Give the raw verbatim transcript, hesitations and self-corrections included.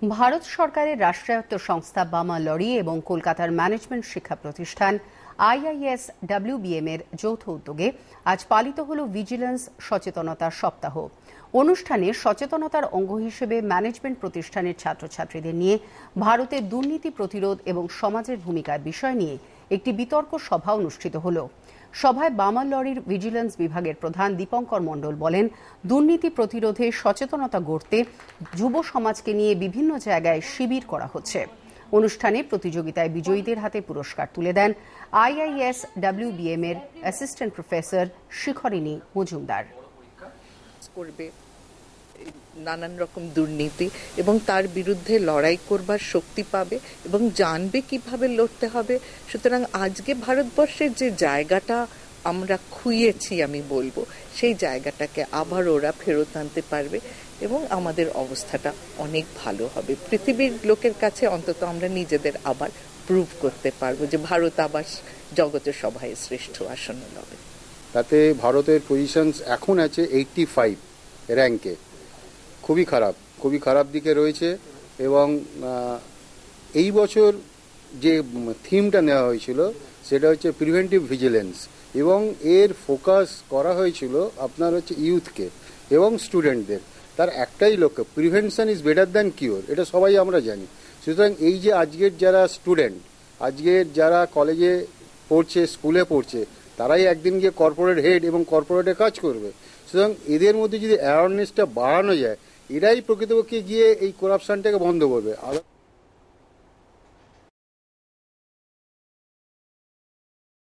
ভারত সরকারের রাষ্ট্রায়ত্ত সংস্থা বামা লরি এবং কলকাতার ম্যানেজমেন্ট শিক্ষা প্রতিষ্ঠান আইআইএস ডাব্লিউবিএম এর যৌথ উদ্যোগে আজ পালিত হল ভিজিলেন্স সচেতনতা সপ্তাহ। অনুষ্ঠানে সচেতনতার অঙ্গ হিসেবে ম্যানেজমেন্ট প্রতিষ্ঠানের ছাত্রছাত্রীদের নিয়ে ভারতের দুর্নীতি প্রতিরোধ এবং সমাজের ভূমিকার বিষয় নিয়ে একটি বিতর্ক সভা অনুষ্ঠিত হল। সভায় বামা লরির ভিজিলেন্স বিভাগের প্রধান দীপঙ্কর মণ্ডল বলেন, দুর্নীতি প্রতিরোধে সচেতনতা গড়তে যুব সমাজকে নিয়ে বিভিন্ন জায়গায় শিবির করা হচ্ছে। অনুষ্ঠানে প্রতিযোগিতায় বিজয়ীদের হাতে পুরস্কার তুলে দেন আইআইএস ডাব্লিউবিএম এর অ্যাসিস্ট্যান্ট প্রফেসর শিখরিনী মজুমদার। নানান রকম দুর্নীতি এবং তার বিরুদ্ধে লড়াই করবার শক্তি পাবে এবং জানবে কিভাবে লড়তে হবে। সুতরাং আজকে ভারতবর্ষের যে জায়গাটা আমরা খুইয়েছি আমি বলবো, সেই জায়গাটাকে আবার ওরা ফেরত আনতে পারবে এবং আমাদের অবস্থাটা অনেক ভালো হবে। পৃথিবীর লোকের কাছে অন্তত আমরা নিজেদের আবার প্রুভ করতে পারবো যে ভারত আবার জগতের সভায় শ্রেষ্ঠ আসন হবে। তাতে ভারতের পজিশন এখন আছে এইটটি ফাইভ র্যাঙ্কে, খুবই খারাপ খুবই খারাপ দিকে রয়েছে। এবং এই বছর যে থিমটা নেওয়া হয়েছিল সেটা হচ্ছে প্রিভেন্টিভ ভিজিলেন্স, এবং এর ফোকাস করা হয়েছিল আপনার হচ্ছে ইউথকে এবং স্টুডেন্টদের। তার একটাই লক্ষ্য, prevention is better than cure, এটা সবাই আমরা জানি। সুতরাং এই যে আজকের যারা স্টুডেন্ট, আজকের যারা কলেজে পড়ছে, স্কুলে পড়ছে, তারাই একদিন গিয়ে কর্পোরেট হেড এবং কর্পোরেটে কাজ করবে। সুতরাং এদের মধ্যে যদি অ্যাওয়ারনেসটা বাড়ানো যায়, এরাই প্রকৃতপক্ষে গিয়ে এই করাপশনটাকে বন্ধ করবে।